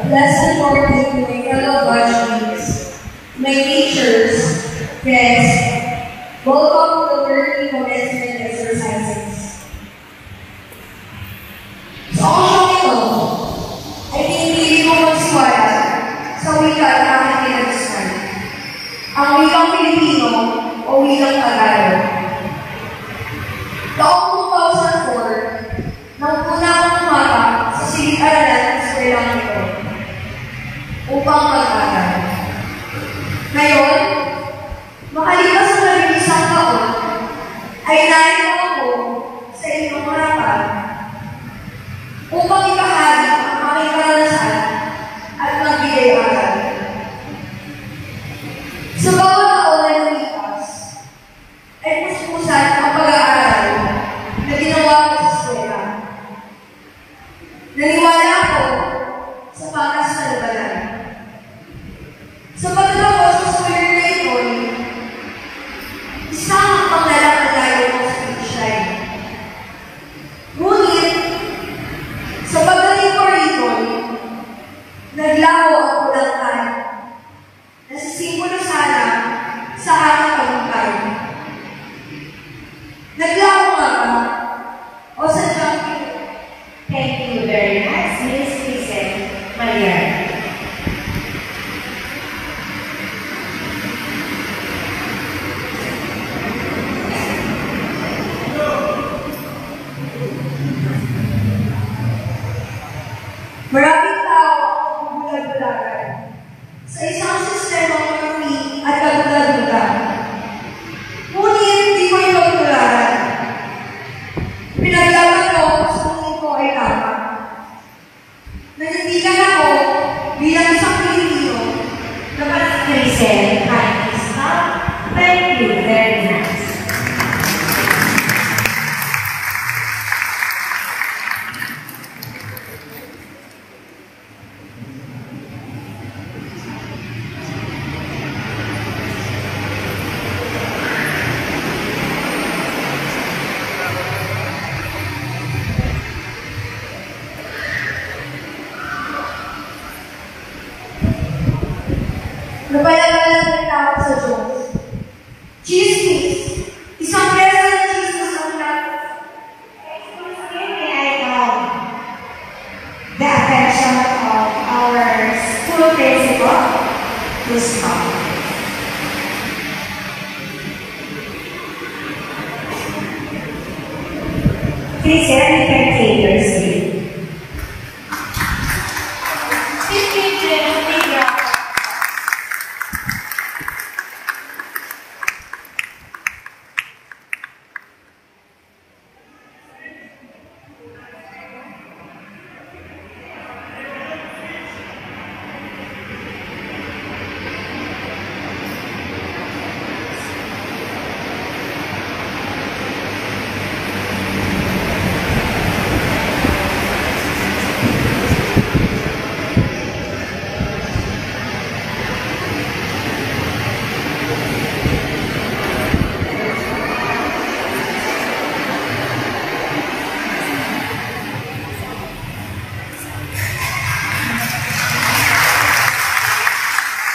Lesson 14 to my fellow batchmates, my teachers, guests, welcome to the learning commencement exercises. Sa osyong ito, ay pinipili ko magsiwala sa wika na aking pinag-study. Ang wikang Pilipino o wikang Tagalog. Taong 2004, nang una akong umaka sa silid-aralan ng eskwelaang ito upang mag-aral. Ngayon, makalipas na isang taon, ay narito ako sa inyong harapan upang ikahagi ang aking karanasan at magbigay-aral. Sa bawat taon na lumipas, ay puspusan ang pag-aaral na ginawa ko sa eskwela. Naniwala ako sa patas na labanan. Sa pagkakao sa square na ito, isang panglalakalayo ko sa Christian. Ngunit, sa pagdating ko rito, naglaho ang kulangkan na sisimbolo sana sa aking pagkakay. Naglaho nga ba? O sadyang Thank you very much, Miss Krisel Mallari. Maraming tao ang bulag-bulagan sa isang sistema ng mali at kagulag-bulag. Ngunit hindi ko ito tularan. Pinaglaban ko sa tingin ko ay tama. Nanindigan ako bilang isang Pilipino na parang Krisel, thank you very much. Napalagalan ng tao sa Diyos. Chismis. Isang pera ng chismis ang natin. Excuse me, may I have the attention of our school principal to stop. Krisel, you can take your seat.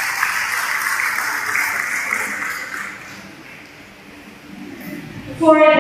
For